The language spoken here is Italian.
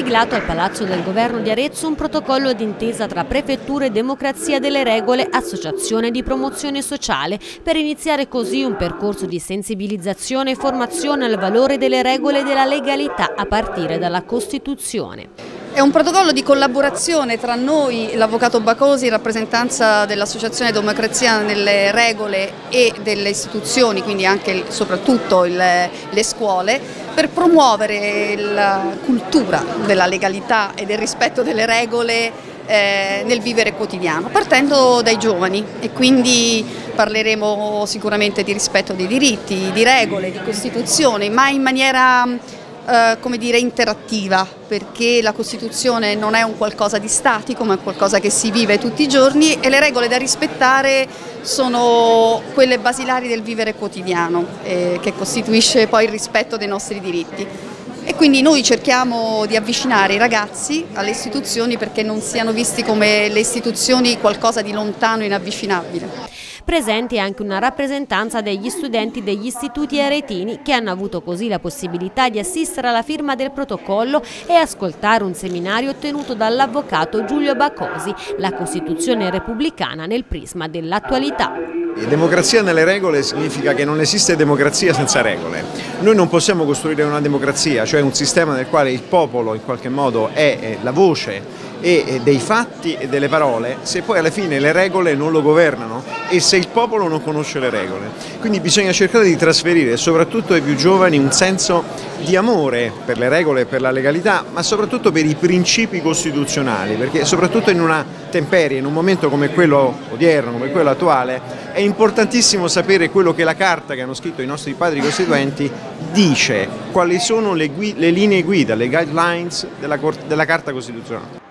siglato al Palazzo del Governo di Arezzo un protocollo d'intesa tra Prefettura e Democrazia delle Regole, Associazione di Promozione Sociale, per iniziare così un percorso di sensibilizzazione e formazione al valore delle regole e della legalità a partire dalla Costituzione. È un protocollo di collaborazione tra noi, l'Avvocato Bacosi, in rappresentanza dell'Associazione Democrazia nelle Regole e delle istituzioni, quindi anche e soprattutto le scuole, per promuovere la cultura della legalità e del rispetto delle regole nel vivere quotidiano, partendo dai giovani, e quindi parleremo sicuramente di rispetto dei diritti, di regole, di Costituzione, ma in maniera come dire, interattiva, perché la Costituzione non è un qualcosa di statico, ma è qualcosa che si vive tutti i giorni, e le regole da rispettare sono quelle basilari del vivere quotidiano, che costituisce poi il rispetto dei nostri diritti. E quindi noi cerchiamo di avvicinare i ragazzi alle istituzioni perché non siano visti come le istituzioni qualcosa di lontano e inavvicinabile. Presente anche una rappresentanza degli studenti degli istituti aretini, che hanno avuto così la possibilità di assistere alla firma del protocollo e ascoltare un seminario tenuto dall'avvocato Giulio Bacosi, la Costituzione repubblicana nel prisma dell'attualità. Democrazia nelle regole significa che non esiste democrazia senza regole. Noi non possiamo costruire una democrazia, cioè un sistema nel quale il popolo in qualche modo è la voce e dei fatti e delle parole, se poi alla fine le regole non lo governano e se il popolo non conosce le regole. Quindi bisogna cercare di trasferire soprattutto ai più giovani un senso di amore per le regole e per la legalità, ma soprattutto per i principi costituzionali, perché soprattutto in una temperie, in un momento come quello odierno, come quello attuale, è importantissimo sapere quello che la carta che hanno scritto i nostri padri costituenti dice, quali sono le linee guida, le guidelines della Carta Costituzionale.